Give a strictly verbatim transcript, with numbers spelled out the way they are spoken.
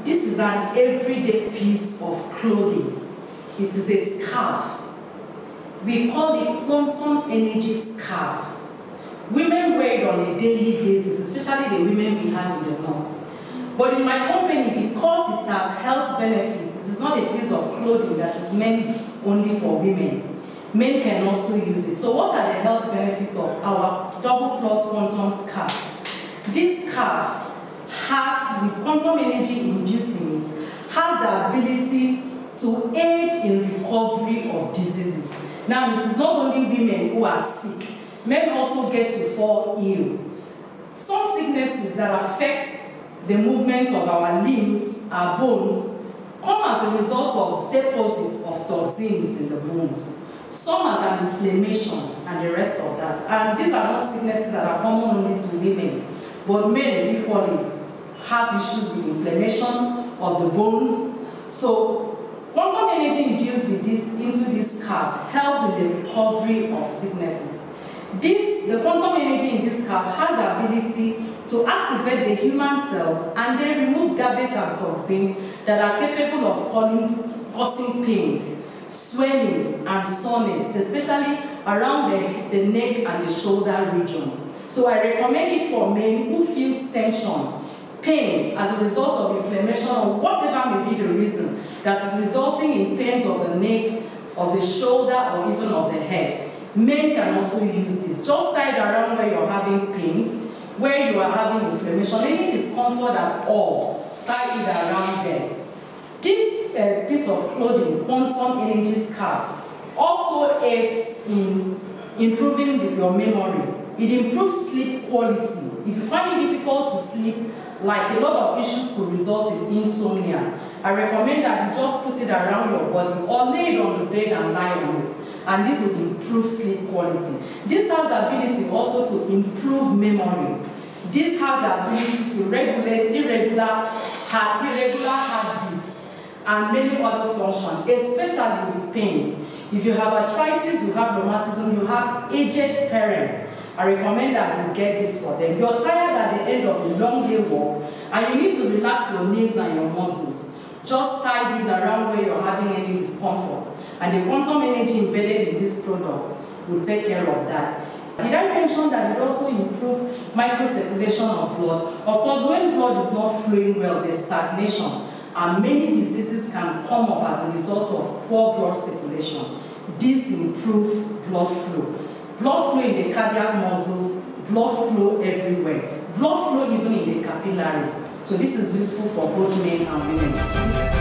This is an everyday piece of clothing. It is a scarf. We call it quantum energy scarf. Women wear it on a daily basis, especially the women we have in the north. But in my company, because it has health benefits, it is not a piece of clothing that is meant only for women. Men can also use it. So what are the health benefits of our Double Plus Quantum Scarf? This scarf has, with quantum energy inducing it, has the ability to aid in recovery of diseases. Now, it is not only women who are sick. Men also get to fall ill. Some sicknesses that affect the movement of our limbs, our bones, come as a result of deposits of toxins in the bones. Some as an inflammation and the rest of that. And these are not sicknesses that are common only to women, but men equally have issues with inflammation of the bones. So quantum energy induced with this into this scarf helps in the recovery of sicknesses. This, the quantum energy in this scarf has the ability to activate the human cells and then remove garbage and toxins that are capable of causing, causing pains, swellings, and soreness, especially around the, the neck and the shoulder region. So I recommend it for men who feel tension, pains as a result of inflammation or whatever may be the reason that is resulting in pains of the neck, of the shoulder, or even of the head. Men can also use this. Just tie it around where you're having pains, where you are having inflammation, any discomfort at all, tie it around there. This uh, piece of clothing, quantum energy scarf, also aids in improving the, your memory. It improves sleep quality. If you find it difficult to sleep, like a lot of issues could result in insomnia, I recommend that you just put it around your body or lay it on the bed and lie on it, and this will improve sleep quality. This has the ability also to improve memory. This has the ability to regulate irregular heart, irregular heartbeats and many other functions, especially with pains. If you have arthritis, you have rheumatism, you have aged parents, I recommend that you get this for them. You're tired at the end of a long day walk and you need to relax your nerves and your muscles. Just tie these around where you're having any discomfort. And the quantum energy embedded in this product will take care of that. Did I mention that it also improves microcirculation of blood? Of course, when blood is not flowing well, there's stagnation, and many diseases can come up as a result of poor blood circulation. This improves blood flow. Blood flow in the cardiac muscles, blood flow everywhere. Blood flow even in the capillaries. So this is useful for both men and women.